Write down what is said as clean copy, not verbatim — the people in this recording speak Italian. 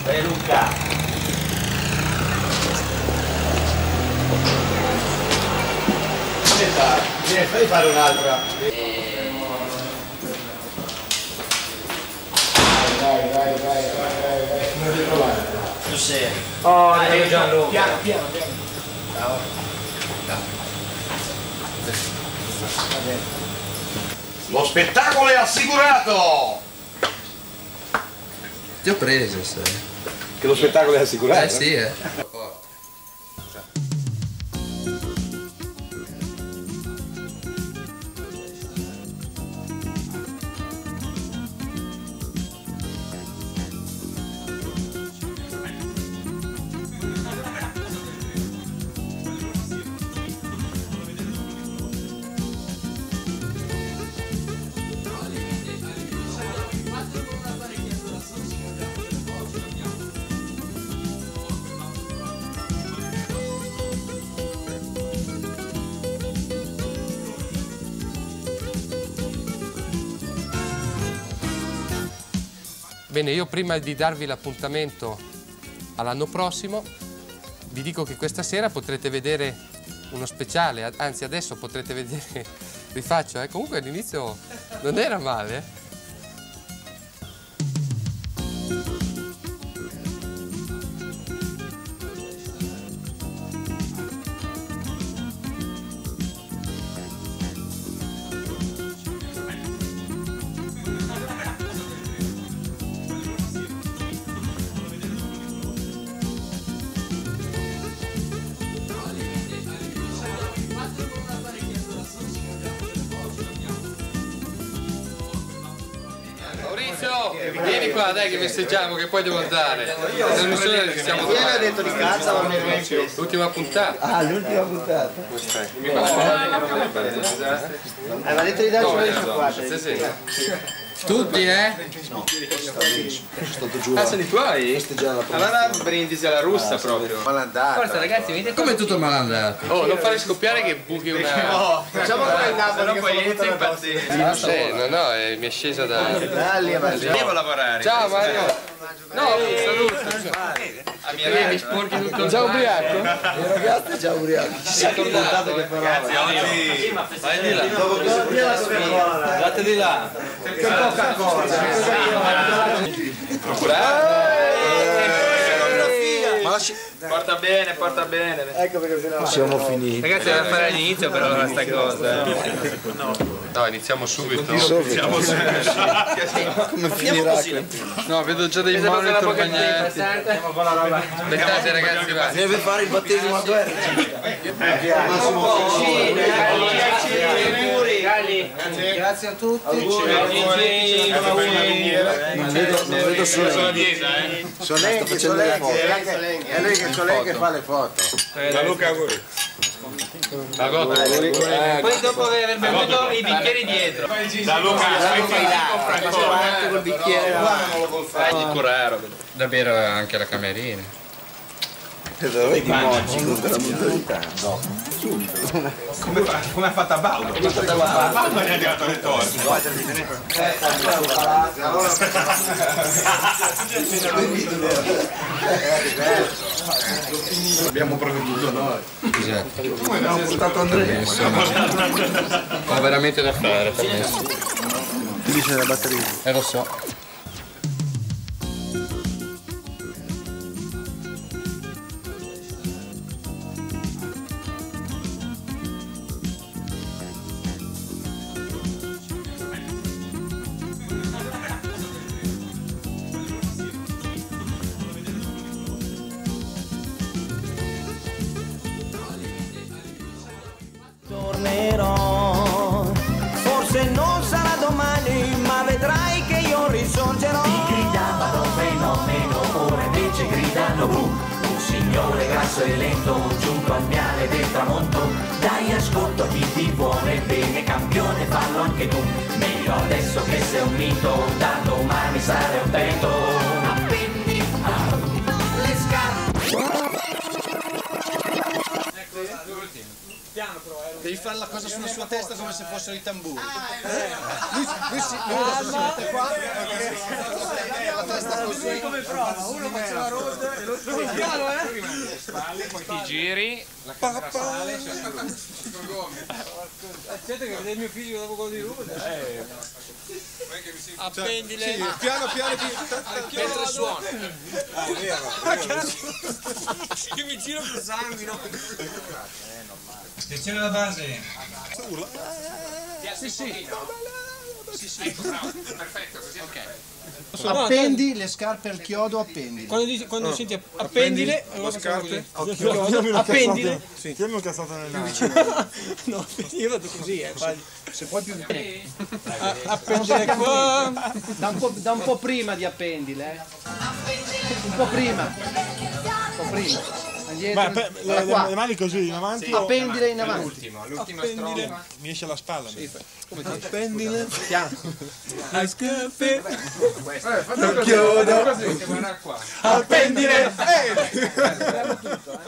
Luca. Aspetta, fai fare un'altra. Vai. Non ti trovare. Tu sei. Oh, dai, Gianluca. Piano. Ciao. Lo spettacolo è assicurato! Ti ho preso, sai. Che lo spettacolo è assicurato? Sì, Bene, io prima di darvi l'appuntamento all'anno prossimo, vi dico che questa sera potrete vedere uno speciale, anzi adesso potrete vedere, rifaccio, comunque all'inizio non era male, vieni qua, dai che festeggiamo, che poi devo andare. Ieri ha detto di casa, ma non è chiesto. L'ultima puntata. Ah, l'ultima puntata. Aveva detto di darci una risciacquata. Tutti, No, sono stato giù. Ah, sono i tuoi? Allora brindisi alla russa proprio. Malandata. Forza ragazzi, venite come tutto malandato? Oh, non fare scoppiare che buchi una... No, facciamo come il Napoli che poi inizia a impazzire. No, mi è scesa da... Devo lavorare. Ciao Mario. No, saluto. Mi sporchi tutto il... Già ubriaco? Il ragazzo è già ubriaco. Ci si è tornato che parola. Vai di là. Andate di là. Che poca cosa. Porta bene, porta bene. Ecco perché se no siamo finiti. Ragazzi, deve fare all'inizio però sta cosa. No, iniziamo subito. Iniziamo subito. Come finirà? No, vedo già dei monitor bagnetti. Aspettate ragazzi, va. Deve fare il battesimo a due. Grazie a tutti. Non vedo Solenchi. È lui che Solenchi fa le foto. Da Luca auguri. Poi dopo aver bevuto i bicchieri dietro. Da Luca Col bicchiere. Il curero. Da bere anche la camerina. Lo vedi oggi con quella brutalità? No, subito. come ha fatto a Baudo? Baudo ne ha tirato le torte. Abbiamo provveduto noi. Esatto. Come abbiamo portato Andrea? Ho veramente da fare per adesso. Finisce la batteria. Lo so. Tornerò, forse non sarà domani, ma vedrai che io risorgerò. Ti gridavano fenomeno, ora invece gridano blu. Un signore grasso e lento, giunto al viale del tramonto. Dai ascolto a chi ti vuole bene, campione, fallo anche tu. Meglio adesso che sei un mito, da domani sarai un vento. Appendi le scarpe. Devi fare la cosa sulla sua testa come se fossero i tamburi. Lui si mette qua. La testa lui come prova, uno faceva road e l'altro piano, Ti giri, la camera sale, aspetta che vede il mio fisico dopo quello di road. appendile, Piano piano mentre suona. che mi giro per sanguino. Attenzione alla base. Sì, bravo, perfetto, così ok. Appendi le scarpe al chiodo, appendile. Quando senti appendile, Lo scarpe. appendile. Sì, tieni una cazzata nel naso. No, io vado così, Se puoi più appendile qua. da un po' prima di appendile, un po' prima. Indietro. Le mani così in avanti. Appendile in avanti. L'ultima strofa. Mi esce la spalla. Appendile. Piano. Le scarpe, Chiodo. Guarda qua. appendile.